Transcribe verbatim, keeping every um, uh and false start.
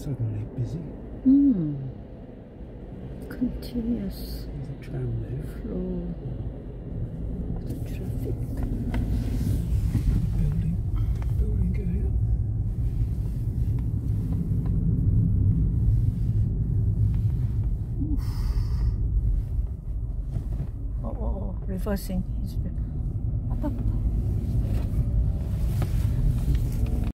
suddenly busy. Hmm. Continuous There's a tram there. flow of the traffic. Building, building going up. Oh, oh, oh, reversing. He's up, up.